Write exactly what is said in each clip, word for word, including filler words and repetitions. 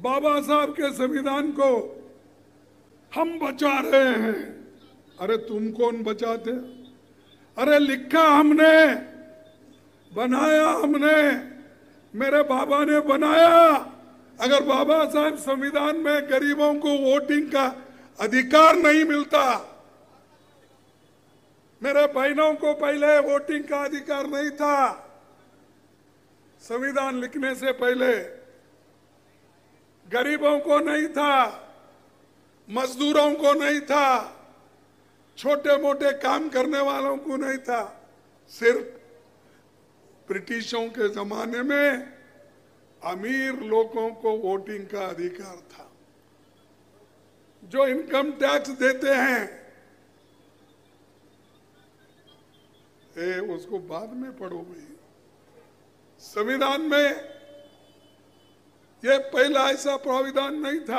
बाबा साहब के संविधान को हम बचा रहे हैं। अरे तुम कौन बचाते? अरे लिखा हमने, बनाया हमने, मेरे बाबा ने बनाया। अगर बाबा साहब संविधान में गरीबों को वोटिंग का अधिकार नहीं मिलता, मेरे बहनों को पहले वोटिंग का अधिकार नहीं था, संविधान लिखने से पहले गरीबों को नहीं था, मजदूरों को नहीं था, छोटे मोटे काम करने वालों को नहीं था, सिर्फ ब्रिटिशों के जमाने में अमीर लोगों को वोटिंग का अधिकार था। जो इनकम टैक्स देते हैं, ए, उसको बाद में पढ़ो भाई। संविधान में यह पहला ऐसा प्राविधान नहीं था,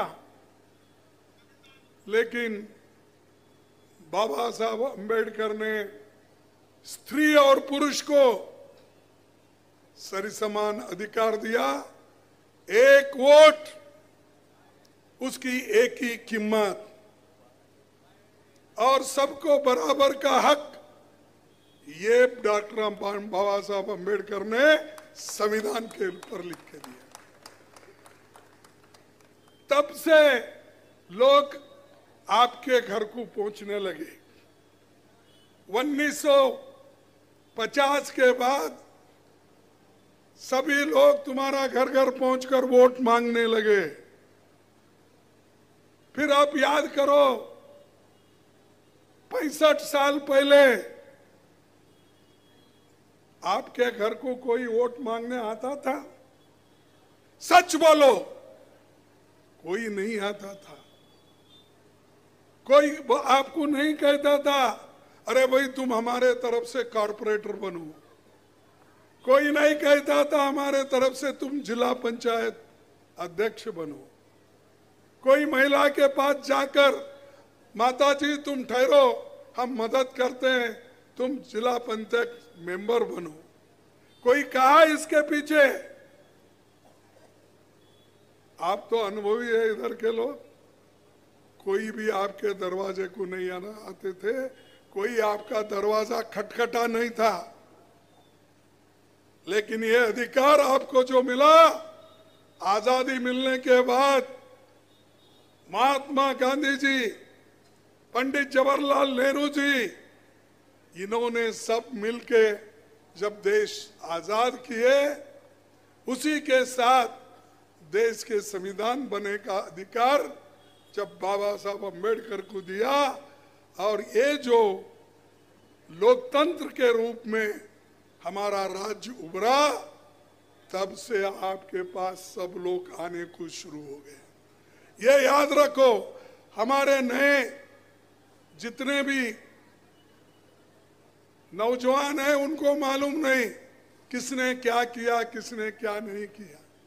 लेकिन बाबा साहब अम्बेडकर ने स्त्री और पुरुष को सरिसमान अधिकार दिया। एक वोट, उसकी एक ही कीमत, और सबको बराबर का हक, ये डॉक्टर बाबा साहब अम्बेडकर ने संविधान के ऊपर लिख के दिया। तब से लोग आपके घर को पहुंचने लगे। उन्नीस सौ पचास के बाद सभी लोग तुम्हारा घर घर पहुंचकर वोट मांगने लगे। फिर आप याद करो, पैंसठ साल पहले आपके घर को कोई वोट मांगने आता था? सच बोलो, कोई नहीं आता था। कोई आपको नहीं कहता था अरे भाई तुम हमारे तरफ से कॉर्पोरेटर बनो। कोई नहीं कहता था हमारे तरफ से तुम जिला पंचायत अध्यक्ष बनो। कोई महिला के पास जाकर माता जी तुम ठहरो, हम मदद करते हैं, तुम जिला पंचायत मेंबर बनो। कोई कहा इसके पीछे? आप तो अनुभवी है इधर के लोग। कोई भी आपके दरवाजे को नहीं आना आते थे, कोई आपका दरवाजा खटखटा नहीं था। लेकिन ये अधिकार आपको जो मिला आजादी मिलने के बाद, महात्मा गांधी जी, पंडित जवाहरलाल नेहरू जी, इन्होंने सब मिलके जब देश आजाद किए, उसी के साथ देश के संविधान बने का अधिकार जब बाबा साहब अम्बेडकर को दिया, और ये जो लोकतंत्र के रूप में हमारा राज्य उभरा, तब से आपके पास सब लोग आने को शुरू हो गए। ये याद रखो, हमारे नए जितने भी नौजवान हैं उनको मालूम नहीं किसने क्या किया, किसने क्या नहीं किया।